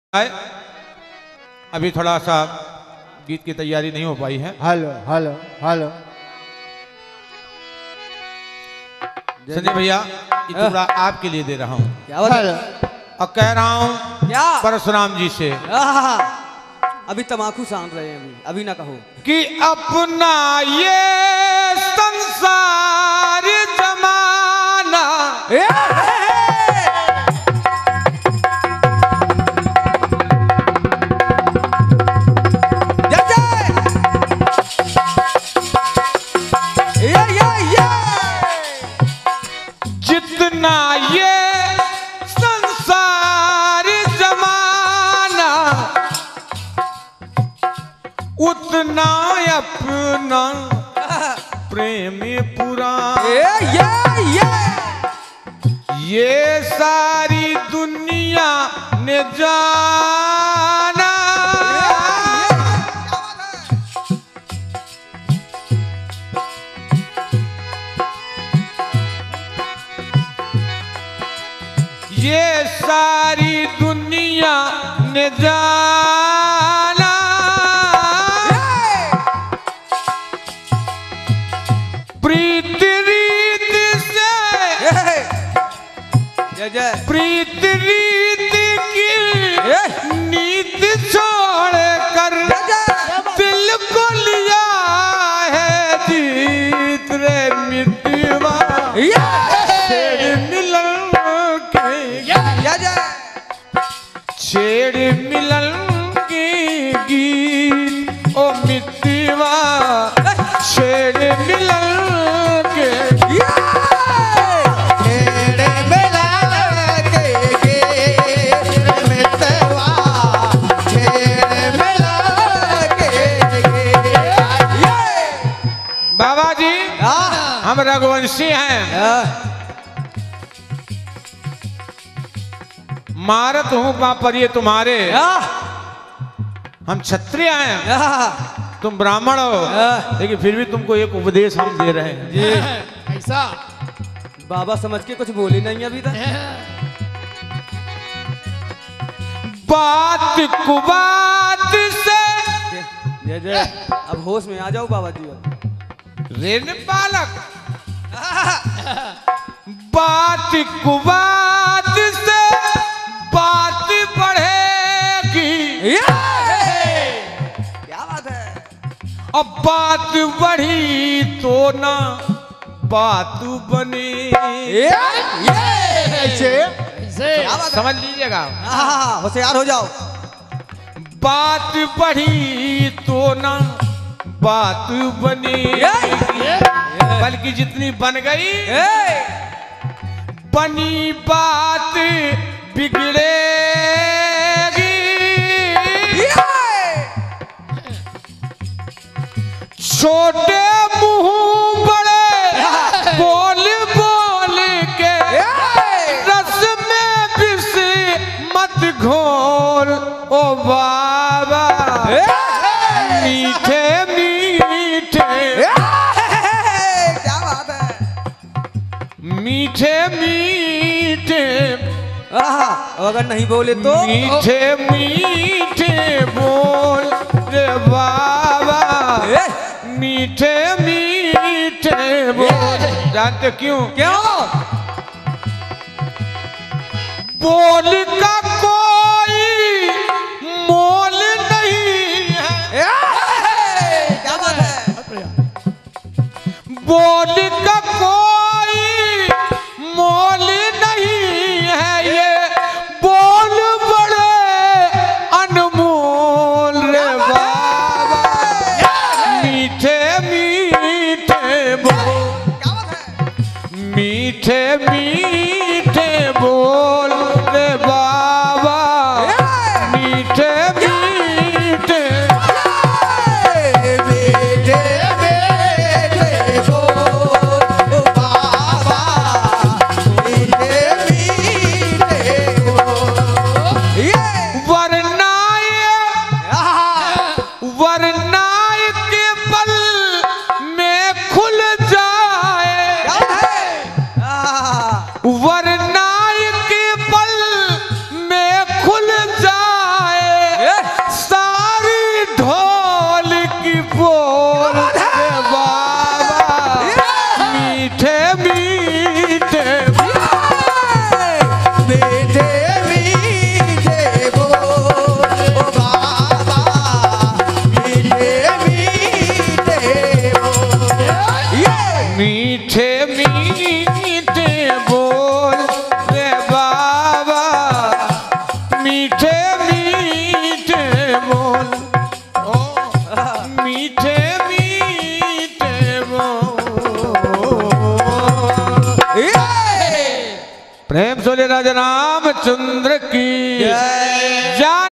अभी थोड़ा सा गीत की तैयारी नहीं हो पाई है। हेलो हेलो हेलो संजय भैया ये टुकड़ा आपके लिए दे रहा हूँ। क्या बात है? और कह रहा हूँ क्या परशुराम जी से अभी तमाकू सांस रहे हैं अभी ना कहो कि अपना ये संसार जमाना जितना ये संसार जमाना उतना अपना प्रेम पुराना ये सारी दुनिया ने जाना ये सारी दुनिया ने जाना प्रीत रीत से प्रीत रीत की नीत छोड़ कर दिल को लिया है जीत रे मितवा छेड़ मिलन की गीत ओ मितवा छेड़ मिलन के बाबा जी हम रघुवंशी हैं। मारत हूँ पर ये तुम्हारे हम क्षत्रिय हैं तुम ब्राह्मण हो लेकिन फिर भी तुमको एक उपदेश हम दे रहे हैं जी। ऐसा बाबा समझ के कुछ बोली नहीं अभी तक बात कुबात से जय जय अब होश में आ जाओ बाबा जी। रेन बालक बात कुबात से बात बढ़ेगी क्या बात है अब बात बढ़ी तो ना बात बने समझ लीजिएगा होशियार हो जाओ। बात बढ़ी तो ना बात बनी बल्कि जितनी बन गई बनी बात बिगड़ेगी छोटे मुंह बड़े बोल बोल के रस में विष मत घोल ओ बाबा मीठे मीठे क्या बात है मीठे मीठे अगर नहीं बोले तो मीठे मीठे बोल रे बाबा मीठे मीठे बोल। जानते क्यों बोल का कोई मोल नहीं है क्या बात है बोल का कोई मोल नहीं है ये बोल बड़े अनमोल रे बाबा मीठे मीठे बोल मीठे मीठे बोल रे बाबा मीठे मीठे वरनाय के बल में खुल जाए वरनाय के मीठे बोल रे बाबा, मीठे मीठे बोल, ओ मीठे मीठे बोल। प्रेम सोले राजा रामचंद्र की जय।